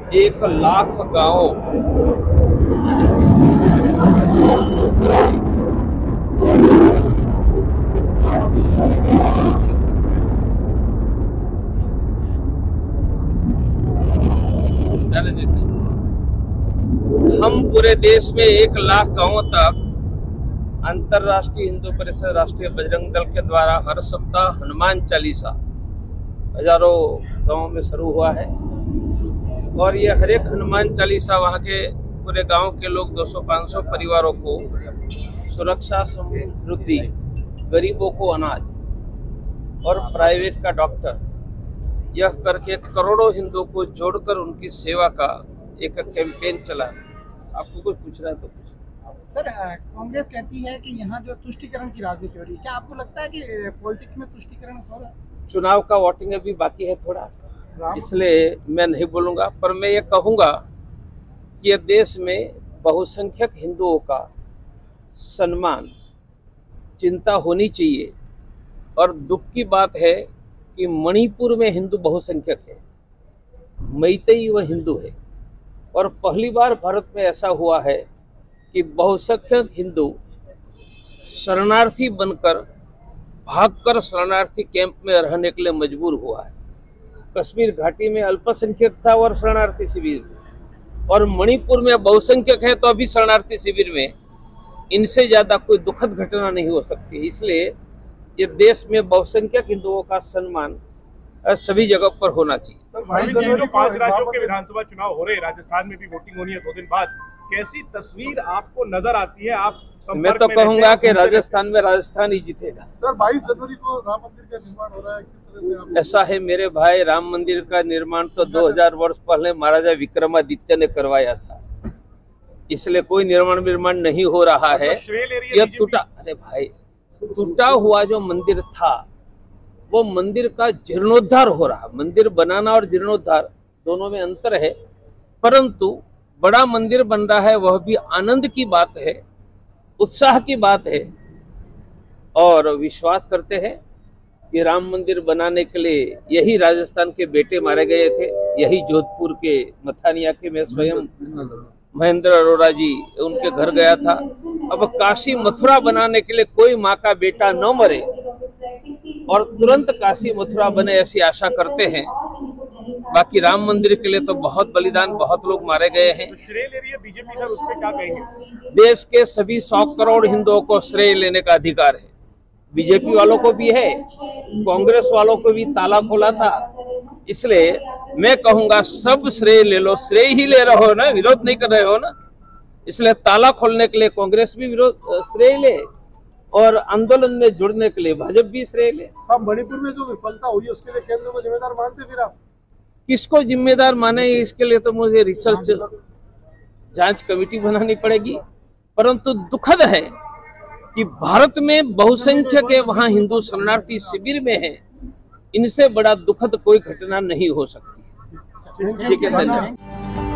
1 लाख गांव हम पूरे देश में 1 लाख गांवों तक अंतर्राष्ट्रीय हिंदू परिषद राष्ट्रीय बजरंग दल के द्वारा हर सप्ताह हनुमान चालीसा हजारों गांवों में शुरू हुआ है। और ये हर एक हनुमान चालीसा वहाँ के पूरे गांव के लोग 200-500 परिवारों को सुरक्षा, समृद्धि, गरीबों को अनाज और प्राइवेट का डॉक्टर, यह करके करोड़ों हिंदुओं को जोड़कर उनकी सेवा का एक कैंपेन चला है। आपको कुछ पूछना है तो कुछ। सर, कांग्रेस कहती है कि यहाँ जो तुष्टीकरण की राजनीति हो रही है, क्या आपको लगता है कि पॉलिटिक्स में तुष्टीकरण हो रहा है? चुनाव का वोटिंग अभी बाकी है थोड़ा, इसलिए मैं नहीं बोलूंगा, पर मैं ये कहूंगा कि ये देश में बहुसंख्यक हिंदुओं का सम्मान, चिंता होनी चाहिए। और दुख की बात है कि मणिपुर में हिंदू बहुसंख्यक है, मैतेई वह हिंदू है, और पहली बार भारत में ऐसा हुआ है कि बहुसंख्यक हिंदू शरणार्थी बनकर भागकर शरणार्थी कैंप में रहने के लिए मजबूर हुआ है। कश्मीर घाटी में अल्पसंख्यक था और शरणार्थी शिविर, और मणिपुर में बहुसंख्यक है तो अभी शरणार्थी शिविर में। इनसे ज्यादा कोई दुखद घटना नहीं हो सकती। इसलिए ये देश में बहुसंख्यक हिंदुओं का सम्मान सभी जगह पर होना चाहिए। जो 5 राज्यों के विधानसभा चुनाव हो रहे हैं, राजस्थान में भी वोटिंग होनी है 2 दिन बाद, कैसी तस्वीर आपको नजर आती है? आप मैं तो कहूंगा कि राजस्थान में राजस्थान ही जीतेगा। सर, 22 जनवरी को राम मंदिर का निर्माण हो रहा है, किस तरह से ऐसा है मेरे भाई, राम मंदिर का निर्माण तो 2000 वर्ष पहले महाराजा विक्रमादित्य ने करवाया था, इसलिए कोई निर्माण नहीं हो रहा है। यह टूटा हुआ जो मंदिर था, वो मंदिर का जीर्णोद्धार हो रहा। मंदिर बनाना और जीर्णोद्धार दोनों में अंतर है, परंतु बड़ा मंदिर बन रहा है, वह भी आनंद की बात है, उत्साह की बात है। और विश्वास करते हैं कि राम मंदिर बनाने के लिए यही राजस्थान के बेटे मारे गए थे, यही जोधपुर के मथानिया के मैं स्वयं महेंद्र अरोड़ा जी उनके घर गया था। अब काशी मथुरा बनाने के लिए कोई माँ का बेटा न मरे और तुरंत काशी मथुरा बने, ऐसी आशा करते हैं। बाकी राम मंदिर के लिए तो बहुत बलिदान, बहुत लोग मारे गए हैं। श्रेय ले रही है बीजेपी, सर उस पर क्या कहेंगे? देश के सभी 100 करोड़ हिंदुओं को श्रेय लेने का अधिकार है। बीजेपी वालों को भी है, कांग्रेस वालों को भी ताला खोला था। इसलिए मैं कहूंगा सब श्रेय ले लो, श्रेय ही ले रहे हो ना, विरोध नहीं कर रहे हो ना। इसलिए ताला खोलने के लिए कांग्रेस भी श्रेय ले, और आंदोलन में जुड़ने के लिए भाजपा भी श्रेय ले। अब मणिपुर में जो विफलता हुई उसके लिए केंद्र को जिम्मेदार मानते फिर आप? किसको जिम्मेदार माने, इसके लिए तो मुझे रिसर्च जांच कमेटी बनानी पड़ेगी। परंतु दुखद है कि भारत में बहुसंख्यक है, वहां हिंदू शरणार्थी शिविर में है। इनसे बड़ा दुखद कोई घटना नहीं हो सकती। ठीक है, धन्यवाद।